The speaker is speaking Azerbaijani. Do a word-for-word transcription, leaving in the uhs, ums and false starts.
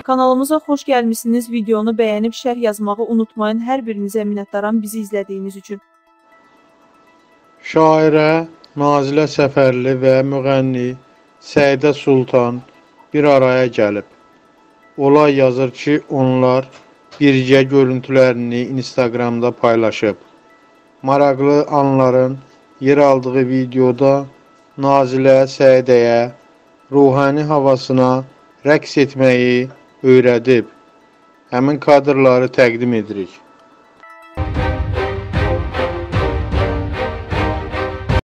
Kanalımıza xoş gəlmişsiniz. Videonu bəyənib şərh yazmağı unutmayın. Hər birinizə minnətdaram bizi izlədiyiniz üçün. Şairə Nazilə Səfərli və müğənni Səidə Sultan bir araya gəlib. Olay yazır ki, onlar birgə görüntülərini Instagramda paylaşıb. Maraqlı anların yer aldığı videoda Nazilə Səidəyə ruhani havasına rəqs etməyi öyrədib. Həmin kadrları təqdim edirik.